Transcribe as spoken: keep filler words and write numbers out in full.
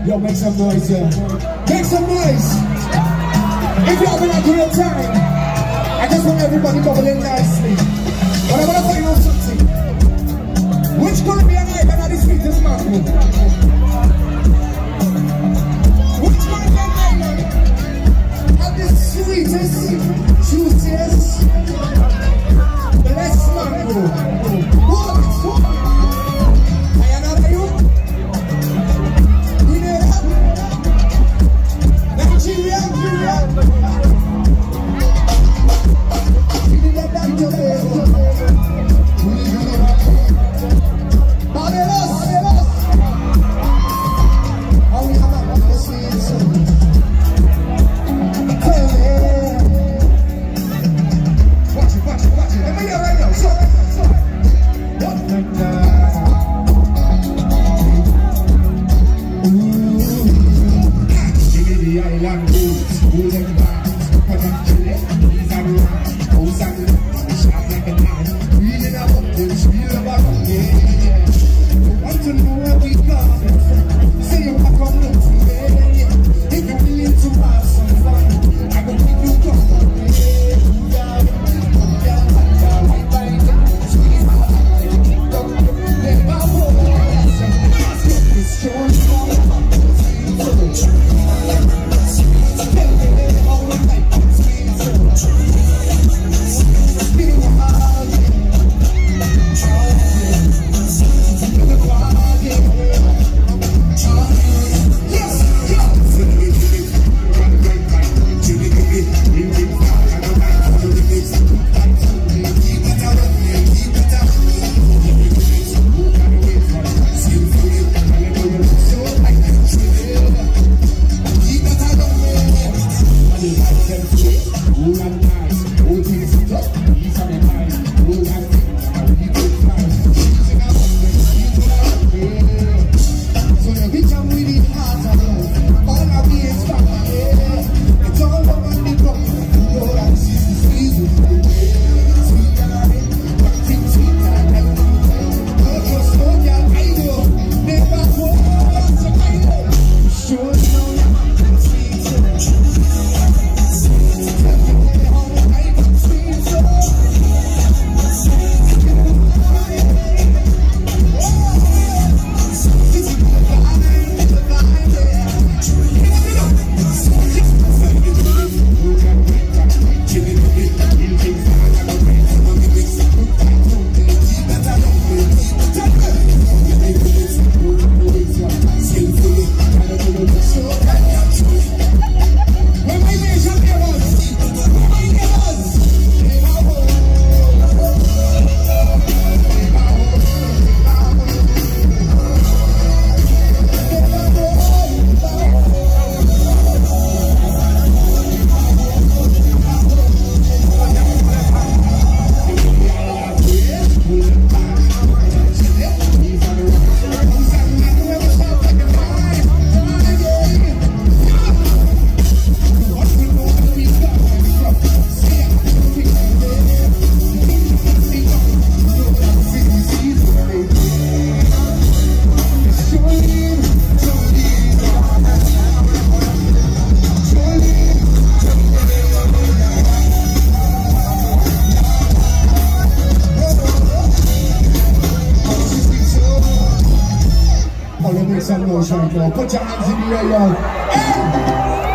Yo, make some noise, yeah. Make some noise. If you're having a great time, I just want everybody bubbling nicely. But I want to tell you something. Which Caribbean island are the sweetest mango? Which Caribbean island are the sweetest, juiciest, blessed mango? What? I am not you. You know that? Nigeria, Nigeria. You need that down to there. Barbados, Barbados. How we have a sweet song. Watch it, watch it, watch it. Let me hear right now. So, so. What? Give me the island boots, golden bars, cotton chili, these are the ones, those are the ones, sharp like a knife, reeling up up the spiel about them, yeah. Want to know where we come from? Say you walk on look to me, yeah. If you're willing to have some fun, I will make you come on, yeah. Some noise right now. Put your hands in the air, yo. Hey!